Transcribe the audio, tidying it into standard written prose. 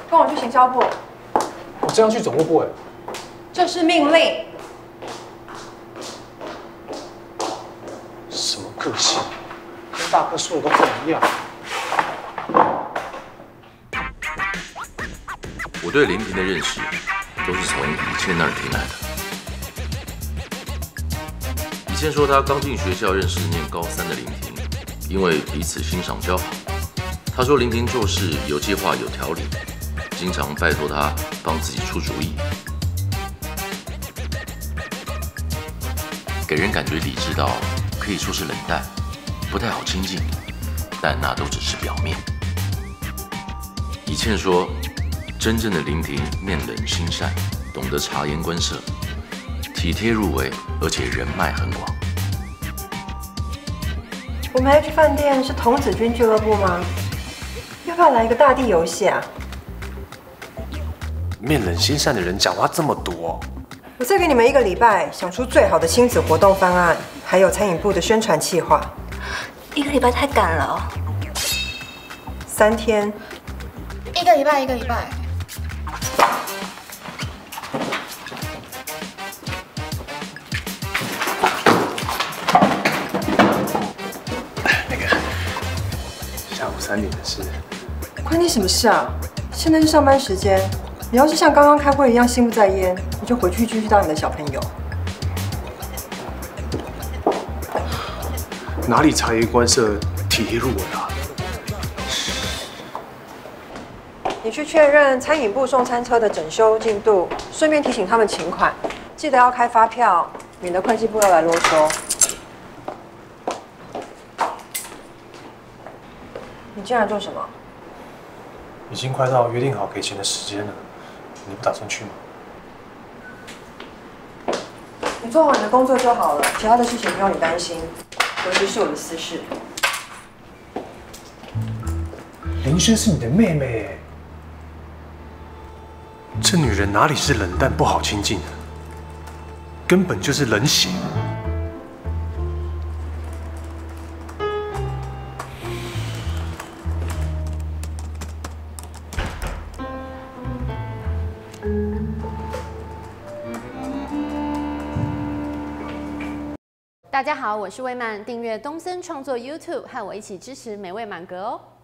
跟我去行销部。 我这样去总务部哎。 这是命令。 什么个性？跟大哥说的都不一样。 我对林平的认识都是从以倩那儿听来的。以倩说，她刚进学校认识念高3的林平，因为彼此欣赏交好。她说林平做事有计划有条理，经常拜托她帮自己出主意，给人感觉理智到可以说是冷淡，不太好亲近，但那都只是表面。以倩说，真正的林平面冷心善，懂得察言观色，体贴入微，而且人脉很广。 我们 H 饭店是童子军俱乐部吗？要不要来一个大地游戏啊？ 面冷心善的人讲话这么多。 我再给你们1个礼拜，想出最好的亲子活动方案，还有餐饮部的宣传企划。 1个礼拜太赶了哦。 3天。 1个礼拜，1个礼拜。 那个下午3点的事， 关你什么事啊？现在是上班时间。你要是像刚刚开会一样心不在焉，你就回去继续当你的小朋友。 哪里察言观色、体贴入微啊？ 你去确认餐饮部送餐车的整修进度，顺便提醒他们请款，记得要开发票，免得会计部要来啰嗦。你进来做什么？ 已经快到约定好给钱的时间了，你不打算去吗？ 你做好你的工作就好了，其他的事情不用你担心，尤其是我的私事。 林轩是你的妹妹，这女人哪里是冷淡不好亲近的，根本就是冷血。 大家好，我是魏曼，订阅东森创作 YouTube， 和我一起支持美味满格哦。